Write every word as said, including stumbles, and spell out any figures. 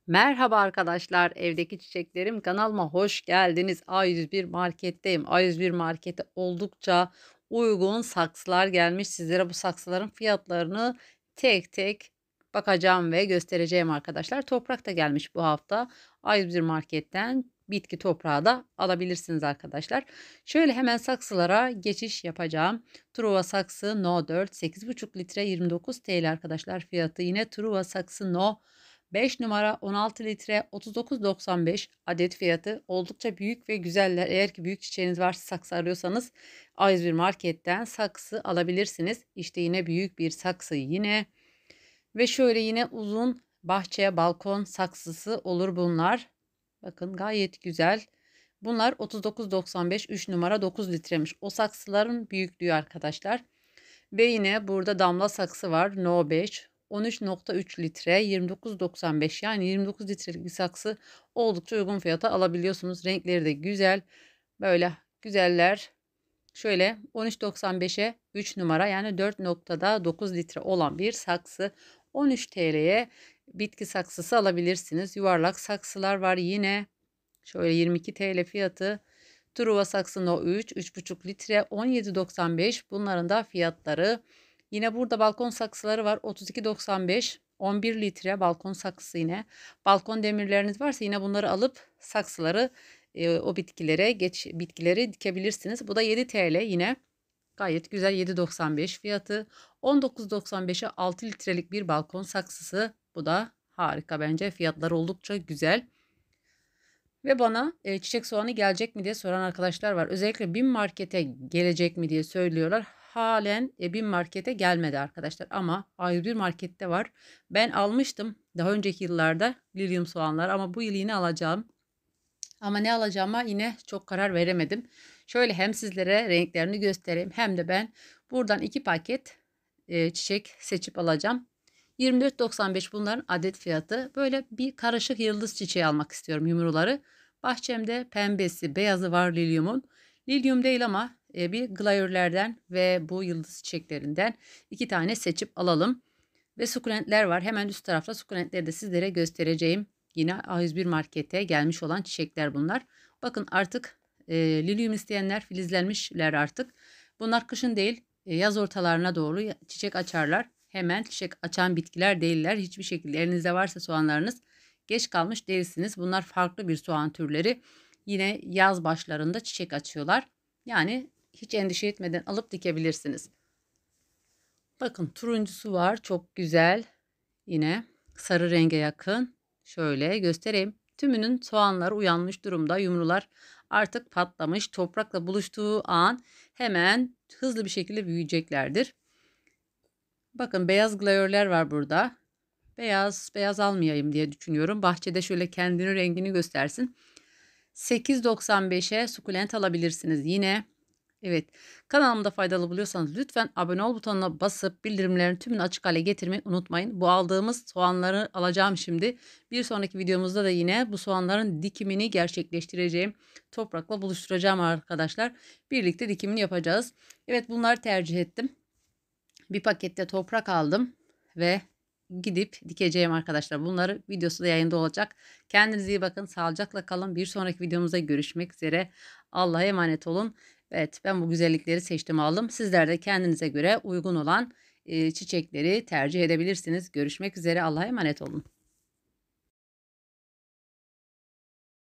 Merhaba arkadaşlar, evdeki çiçeklerim kanalıma hoş geldiniz. A yüz bir marketteyim. A yüz bir markete oldukça uygun saksılar gelmiş. Sizlere bu saksıların fiyatlarını tek tek bakacağım ve göstereceğim arkadaşlar. Toprak da gelmiş bu hafta. A yüz bir marketten bitki toprağı da alabilirsiniz arkadaşlar. Şöyle hemen saksılara geçiş yapacağım. Truva saksı No dört sekiz buçuk litre yirmi dokuz T L arkadaşlar fiyatı. Yine Truva saksı No beş numara on altı litre otuz dokuz doksan beş adet fiyatı. Oldukça büyük ve güzeller. Eğer ki büyük çiçeğiniz varsa saksı arıyorsanız A yüz bir marketten saksı alabilirsiniz. İşte yine büyük bir saksı yine. Ve şöyle yine uzun bahçeye balkon saksısı olur bunlar. Bakın gayet güzel. Bunlar otuz dokuz doksan beş üç numara dokuz litremiş. O saksıların büyüklüğü arkadaşlar. Ve yine burada damla saksı var. No beş. on üç nokta üç litre yirmi dokuz doksan beş, yani yirmi dokuz litrelik bir saksı oldukça uygun fiyata alabiliyorsunuz. Renkleri de güzel. Böyle güzeller. Şöyle on üç doksan beşe üç numara, yani dört nokta dokuz litre olan bir saksı on üç T L'ye bitki saksısı alabilirsiniz. Yuvarlak saksılar var yine. Şöyle yirmi iki T L fiyatı. Truva saksı No üç üç buçuk litre on yedi doksan beş, bunların da fiyatları. Yine burada balkon saksıları var. otuz iki doksan beş on bir litre balkon saksısı yine. Balkon demirleriniz varsa yine bunları alıp saksıları e, o bitkilere geç bitkileri dikebilirsiniz. Bu da yedi T L yine. Gayet güzel, yedi doksan beş fiyatı. on dokuz doksan beşe altı litrelik bir balkon saksısı. Bu da harika bence. Fiyatları oldukça güzel. Ve bana e, çiçek soğanı gelecek mi diye soran arkadaşlar var. Özellikle BİM markete gelecek mi diye söylüyorlar. Halen e, BİM markete gelmedi arkadaşlar, ama A yüz bir markette var. Ben almıştım daha önceki yıllarda lilyum soğanlar, ama bu yıl yine alacağım. Ama ne alacağıma yine çok karar veremedim. Şöyle hem sizlere renklerini göstereyim, hem de ben buradan iki paket e, çiçek seçip alacağım. yirmi dört doksan beş bunların adet fiyatı. Böyle bir karışık yıldız çiçeği almak istiyorum, yumruları. Bahçemde pembesi, beyazı var lilyumun. Lilyum değil ama e, bir glayörlerden ve bu yıldız çiçeklerinden iki tane seçip alalım. Ve sukulentler var. Hemen üst tarafta sukulentleri de sizlere göstereceğim. Yine A yüz bir markete gelmiş olan çiçekler bunlar. Bakın artık e, lilyum isteyenler filizlenmişler artık. Bunlar kışın değil, e, yaz ortalarına doğru çiçek açarlar. Hemen çiçek açan bitkiler değiller. Hiçbir şekilde elinizde varsa soğanlarınız, geç kalmış değilsiniz. Bunlar farklı bir soğan türleri. Yine yaz başlarında çiçek açıyorlar. Yani hiç endişe etmeden alıp dikebilirsiniz. Bakın turuncusu var, çok güzel. Yine sarı renge yakın. Şöyle göstereyim. Tümünün soğanları uyanmış durumda. Yumrular artık patlamış. Toprakla buluştuğu an hemen hızlı bir şekilde büyüyeceklerdir. Bakın beyaz glayörler var burada. Beyaz beyaz almayayım diye düşünüyorum. Bahçede şöyle kendini rengini göstersin. sekiz doksan beşe sukulent alabilirsiniz yine. Evet, kanalımda faydalı buluyorsanız lütfen abone ol butonuna basıp bildirimlerin tümünü açık hale getirmeyi unutmayın. Bu aldığımız soğanları alacağım şimdi. Bir sonraki videomuzda da yine bu soğanların dikimini gerçekleştireceğim. Toprakla buluşturacağım arkadaşlar. Birlikte dikimini yapacağız. Evet, bunları tercih ettim. Bir pakette toprak aldım ve gidip dikeceğim arkadaşlar. Bunları videosu da yayında olacak. Kendinize iyi bakın. Sağlıcakla kalın. Bir sonraki videomuzda görüşmek üzere. Allah'a emanet olun. Evet, ben bu güzellikleri seçtim, aldım. Sizler de kendinize göre uygun olan e, çiçekleri tercih edebilirsiniz. Görüşmek üzere. Allah'a emanet olun.